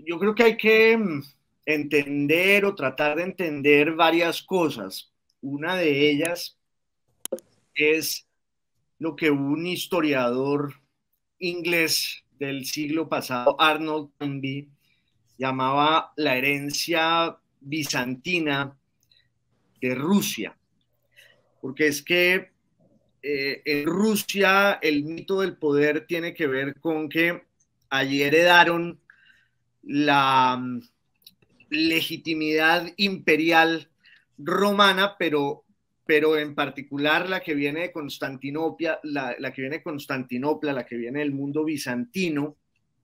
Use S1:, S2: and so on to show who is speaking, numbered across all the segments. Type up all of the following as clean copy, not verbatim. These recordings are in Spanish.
S1: yo creo que hay que entender o tratar de entender varias cosas. Una de ellas es lo que un historiador inglés del siglo pasado, Arnold Toynbee, llamaba la herencia bizantina de Rusia, porque es que en Rusia el mito del poder tiene que ver con que allí heredaron la legitimidad imperial romana, pero en particular la que viene de Constantinopla, la que viene de Constantinopla, la que viene del mundo bizantino,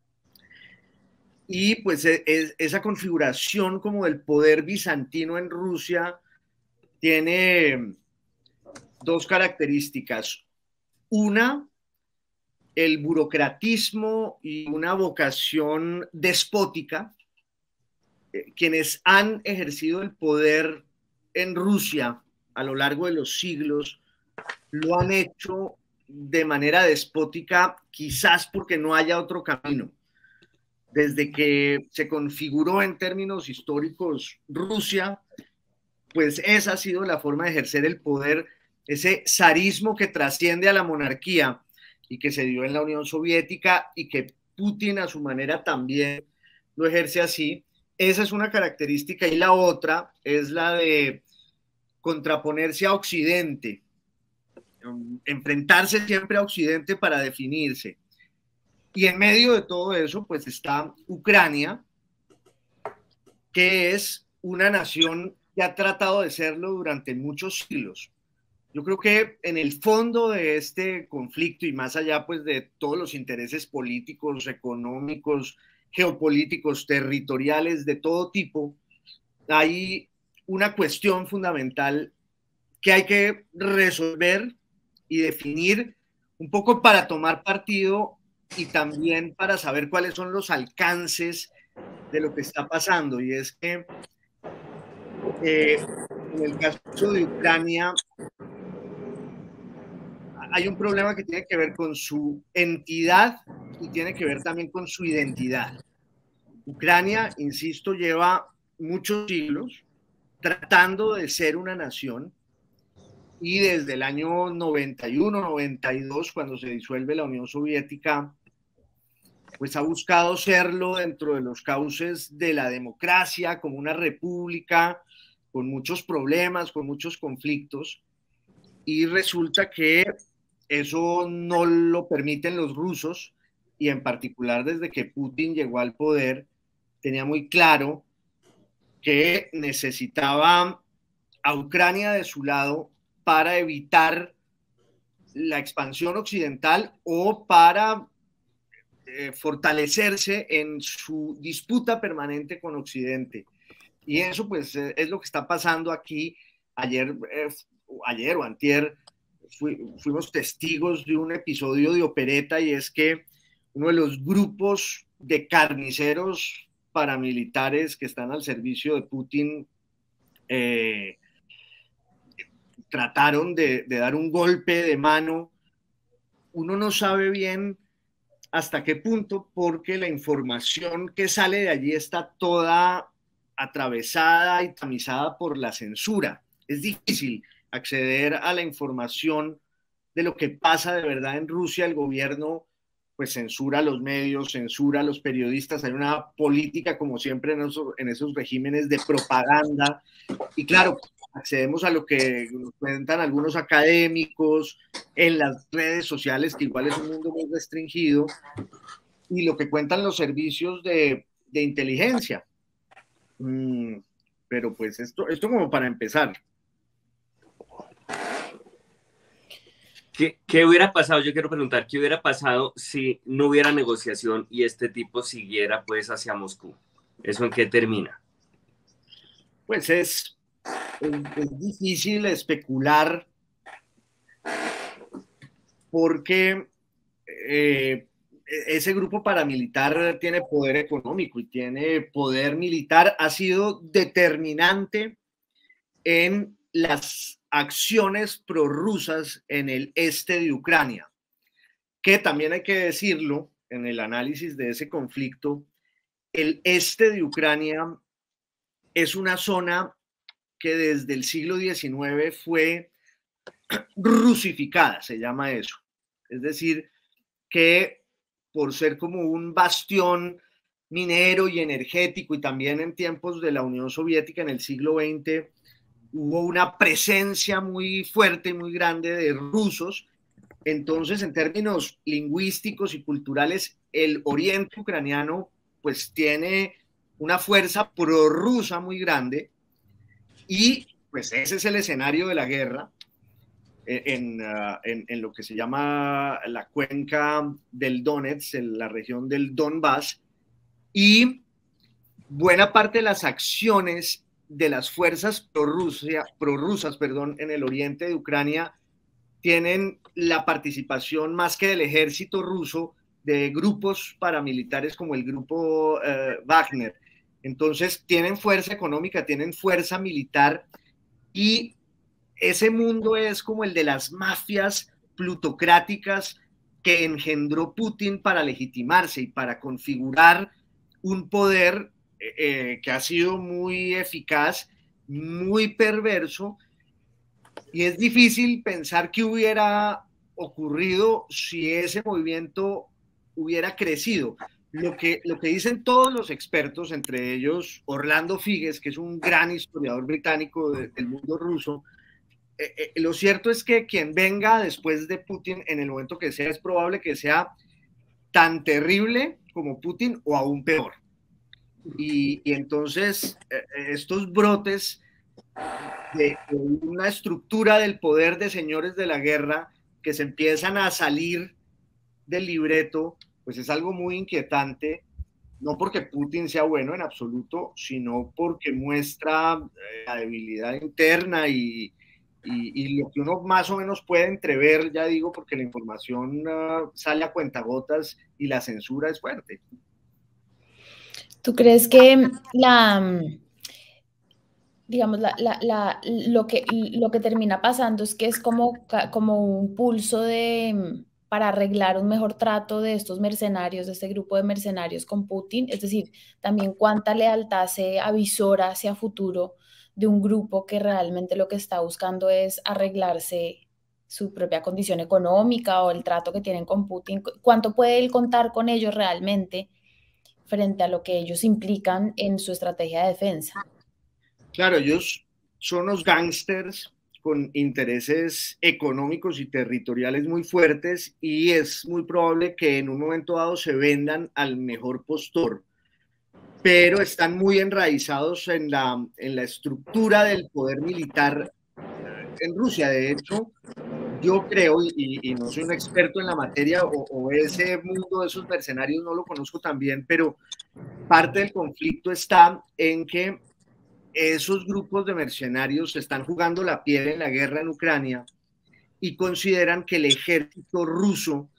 S1: y pues esa configuración como del poder bizantino en Rusia tiene dos características. Una, el burocratismo y una vocación despótica. Quienes han ejercido el poder en Rusia a lo largo de los siglos lo han hecho de manera despótica, quizás porque no haya otro camino. Desde que se configuró en términos históricos Rusia, pues esa ha sido la forma de ejercer el poder, ese zarismo que trasciende a la monarquía y que se dio en la Unión Soviética y que Putin a su manera también lo ejerce así. Esa es una característica y la otra es la de contraponerse a Occidente, enfrentarse siempre a Occidente para definirse. Y en medio de todo eso, pues está Ucrania, que es una nación que ha tratado de serlo durante muchos siglos. Yo creo que en el fondo de este conflicto y más allá pues de todos los intereses políticos, económicos, geopolíticos, territoriales de todo tipo, hay una cuestión fundamental que hay que resolver y definir un poco para tomar partido y también para saber cuáles son los alcances de lo que está pasando. Y es que en el caso de Ucrania hay un problema que tiene que ver con su entidad y tiene que ver también con su identidad. Ucrania, insisto, lleva muchos siglos tratando de ser una nación y desde el año 91, 92, cuando se disuelve la Unión Soviética, pues ha buscado serlo dentro de los cauces de la democracia, como una república, con muchos problemas, con muchos conflictos, y resulta que eso no lo permiten los rusos, y en particular desde que Putin llegó al poder, tenía muy claro que necesitaba a Ucrania de su lado para evitar la expansión occidental o para fortalecerse en su disputa permanente con Occidente. Y eso pues es lo que está pasando aquí. Ayer o antier fuimos testigos de un episodio de opereta y es que uno de los grupos de carniceros paramilitares que están al servicio de Putin trataron de dar un golpe de mano. Uno no sabe bien hasta qué punto, porque la información que sale de allí está toda atravesada y tamizada por la censura. Es difícil acceder a la información de lo que pasa de verdad en Rusia. El gobierno pues censura a los medios, censura a los periodistas. Hay una política, como siempre, en esos regímenes de propaganda. Y claro, accedemos a lo que nos cuentan algunos académicos en las redes sociales, que igual es un mundo muy restringido, y lo que cuentan los servicios de inteligencia. Pero pues esto como para empezar.
S2: ¿Qué hubiera pasado? Yo quiero preguntar, ¿qué hubiera pasado si no hubiera negociación y este tipo siguiera pues hacia Moscú? ¿Eso en qué termina?
S1: Pues es difícil especular porque ese grupo paramilitar tiene poder económico y tiene poder militar, ha sido determinante en las acciones prorrusas en el este de Ucrania, que también hay que decirlo en el análisis de ese conflicto, el este de Ucrania es una zona que desde el siglo XIX fue rusificada, se llama eso. Es decir, que por ser como un bastión minero y energético, y también en tiempos de la Unión Soviética en el siglo XX, hubo una presencia muy fuerte y muy grande de rusos. Entonces, en términos lingüísticos y culturales, el oriente ucraniano pues tiene una fuerza prorrusa muy grande, y pues ese es el escenario de la guerra en lo que se llama la cuenca del Donetsk, en la región del Donbass, y buena parte de las acciones de las fuerzas prorrusas en el oriente de Ucrania tienen la participación más que del ejército ruso, de grupos paramilitares como el grupo Wagner. Entonces tienen fuerza económica, tienen fuerza militar, y ese mundo es como el de las mafias plutocráticas que engendró Putin para legitimarse y para configurar un poder que ha sido muy eficaz, muy perverso, y es difícil pensar qué hubiera ocurrido si ese movimiento hubiera crecido. Lo que dicen todos los expertos, entre ellos Orlando Figes, que es un gran historiador británico del mundo ruso, lo cierto es que quien venga después de Putin, en el momento que sea, es probable que sea tan terrible como Putin o aún peor. Y entonces estos brotes de una estructura del poder de señores de la guerra que se empiezan a salir del libreto, pues es algo muy inquietante, no porque Putin sea bueno en absoluto, sino porque muestra la debilidad interna y lo que uno más o menos puede entrever, ya digo, porque la información sale a cuentagotas y la censura es fuerte.
S3: ¿Tú crees que digamos, lo que termina pasando es que es como un pulso para arreglar un mejor trato de estos mercenarios, de este grupo de mercenarios con Putin? Es decir, también cuánta lealtad se avisora hacia futuro de un grupo que realmente lo que está buscando es arreglarse su propia condición económica o el trato que tienen con Putin. ¿Cuánto puede él contar con ellos realmente frente a lo que ellos implican en su estrategia de defensa?
S1: Claro, ellos son los gángsters con intereses económicos y territoriales muy fuertes, y es muy probable que en un momento dado se vendan al mejor postor, pero están muy enraizados en la estructura del poder militar en Rusia. De hecho, yo creo, y no soy un experto en la materia, o ese mundo de esos mercenarios no lo conozco tan bien, pero parte del conflicto está en que esos grupos de mercenarios están jugando la piel en la guerra en Ucrania y consideran que el ejército ruso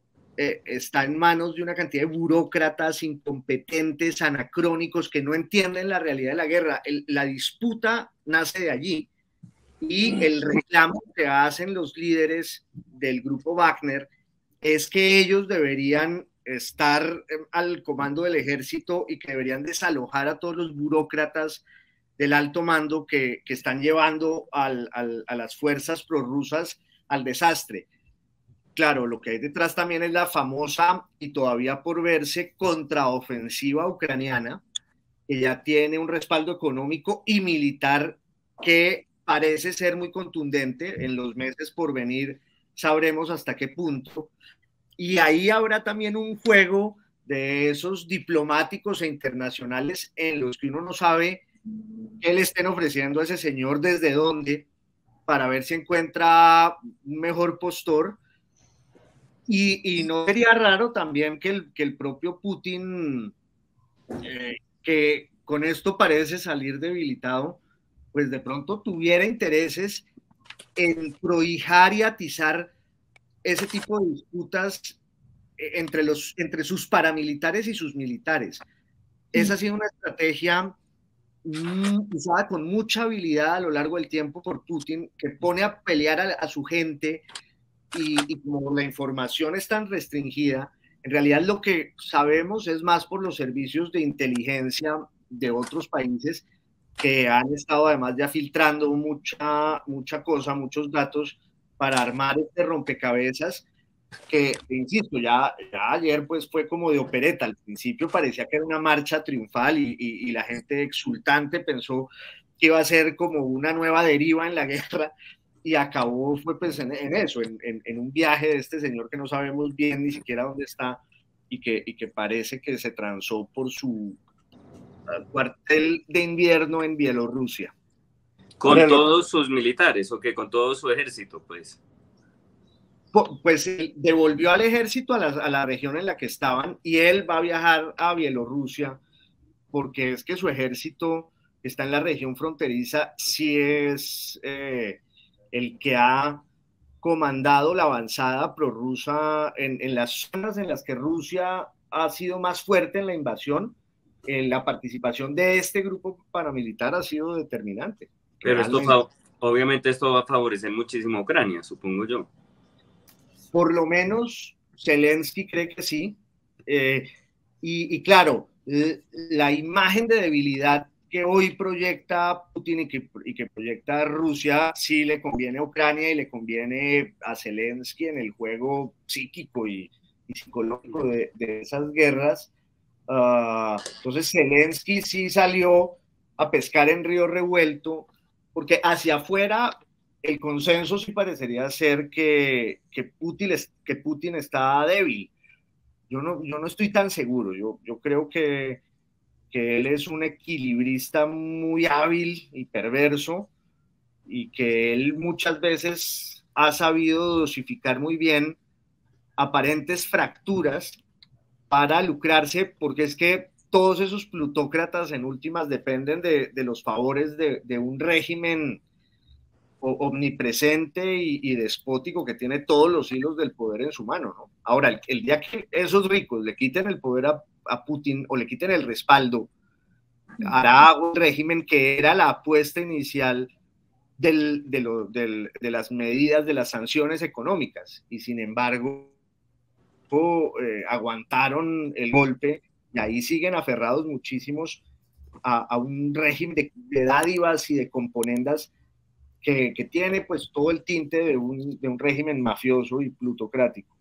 S1: está en manos de una cantidad de burócratas incompetentes, anacrónicos, que no entienden la realidad de la guerra. La disputa nace de allí, y el reclamo que hacen los líderes del grupo Wagner es que ellos deberían estar al comando del ejército y que deberían desalojar a todos los burócratas del alto mando que están llevando a las fuerzas prorrusas al desastre. Claro, lo que hay detrás también es la famosa y todavía por verse contraofensiva ucraniana, que ya tiene un respaldo económico y militar que parece ser muy contundente. En los meses por venir sabremos hasta qué punto. Y ahí habrá también un juego de esos diplomáticos e internacionales en los que uno no sabe qué le estén ofreciendo a ese señor, desde dónde, para ver si encuentra un mejor postor. Y no sería raro también que el propio Putin, que con esto parece salir debilitado, pues de pronto tuviera intereses en prohijar y atizar ese tipo de disputas entre sus paramilitares y sus militares. Esa ha sido una estrategia usada con mucha habilidad a lo largo del tiempo por Putin, que pone a pelear a su gente, y como la información es tan restringida, En realidad lo que sabemos es más por los servicios de inteligencia de otros países que han estado además ya filtrando mucha cosa, muchos datos para armar este rompecabezas que, insisto, ya ayer pues fue como de opereta. Al principio parecía que era una marcha triunfal y la gente exultante pensó que iba a ser como una nueva deriva en la guerra y acabó fue pues en eso, en un viaje de este señor que no sabemos bien ni siquiera dónde está y que parece que se transó por su cuartel de invierno en Bielorrusia.
S2: ¿Con todos sus militares o qué? ¿Con todo su ejército, pues?
S1: Pues devolvió al ejército a la región en la que estaban y él va a viajar a Bielorrusia porque es que su ejército está en la región fronteriza, sí es el que ha comandado la avanzada prorrusa en las zonas en las que Rusia ha sido más fuerte en la invasión. La participación de este grupo paramilitar ha sido determinante.
S2: Pero obviamente esto va a favorecer muchísimo a Ucrania, supongo yo.
S1: Por lo menos Zelensky cree que sí. Y claro, la imagen de debilidad que hoy proyecta Putin y que proyecta Rusia sí le conviene a Ucrania y le conviene a Zelensky en el juego psíquico y psicológico de esas guerras. Entonces Zelensky sí salió a pescar en río revuelto, porque hacia afuera el consenso sí parecería ser que Putin está débil. Yo no estoy tan seguro. Yo creo que él es un equilibrista muy hábil y perverso y que él muchas veces ha sabido dosificar muy bien aparentes fracturas para lucrarse, porque es que todos esos plutócratas en últimas dependen de los favores de un régimen omnipresente y despótico que tiene todos los hilos del poder en su mano, ¿no? Ahora, el día que esos ricos le quiten el poder a Putin o le quiten el respaldo, hará un régimen que era la apuesta inicial de las medidas, de las sanciones económicas, y sin embargo aguantaron el golpe y ahí siguen aferrados muchísimos a un régimen de dádivas y de componendas que tiene pues todo el tinte de un régimen mafioso y plutocrático.